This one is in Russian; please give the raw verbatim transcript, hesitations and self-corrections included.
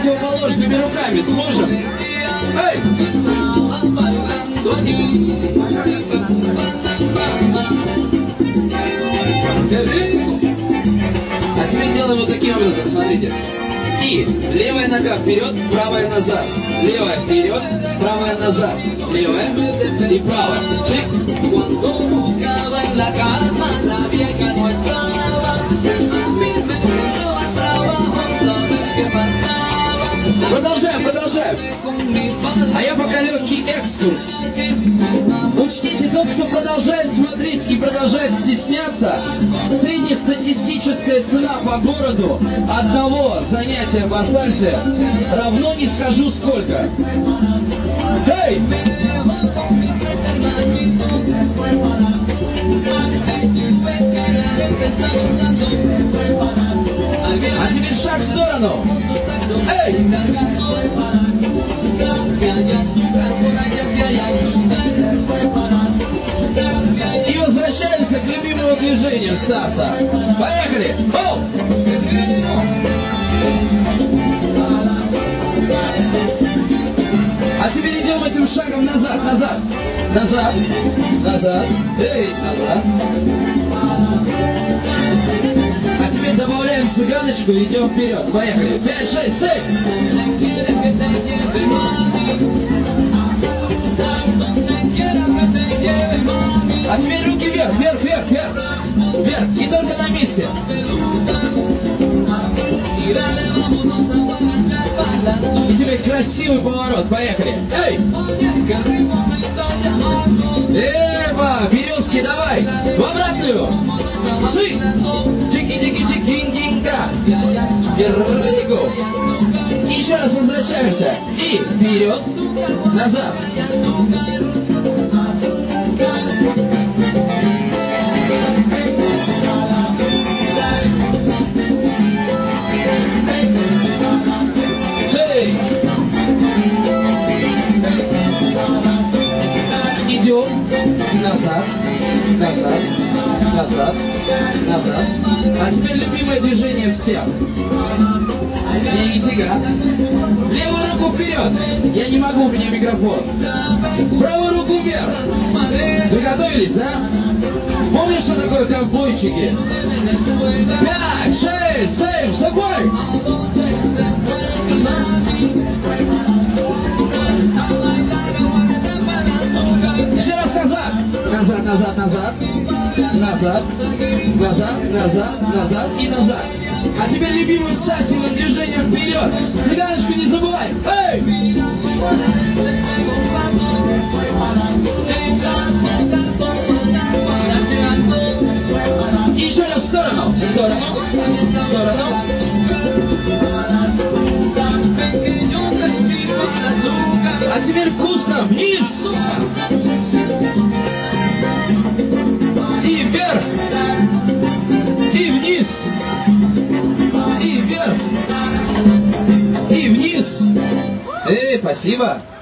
противоположными руками сможем? Эй! А теперь делаем вот таким образом, смотрите. И левая нога вперед, правая назад. Левая вперед, правая назад. Левая и правая. Продолжаем, продолжаем. А я пока легкий экскурс. Учтите, тот, кто продолжает смотреть и продолжает стесняться, среднестатистическая цена по городу одного занятия по сальсе равно не скажу сколько. Эй! А теперь шаг в сторону. Эй! И возвращаемся к любимому движению Стаса. Поехали! Оу! А теперь идем этим шагом назад, назад, назад, назад, эй, назад. А теперь добавляем цыганочку и идем вперед. Поехали. Пять, шесть, семь. А теперь руки вверх, вверх, вверх, вверх. Вверх. И только на месте. И теперь красивый поворот. Поехали. Эй! Эва, березки, давай. В обратную. Сы. Чики-чики-чики-гинга. Вернику. И еще раз возвращаемся. И вперед, назад. Идем назад, назад, назад, назад. А теперь любимое движение всех. И нифига. Левую руку вперед. Я не могу, у меня микрофон. Правую руку вверх. Вы готовились, да? Помнишь, что такое ковбойчики? Пять, шесть, семь, с собой. Еще раз назад. Назад, назад, назад. Назад, назад, назад, назад и назад. А теперь любимым Стасиным движением вперед. Цыганочку не забывай. Эй! Еще раз в сторону. В сторону. В сторону. А теперь вкусно. Вниз. И вверх. И вниз. И вверх. И вниз. Эй, спасибо.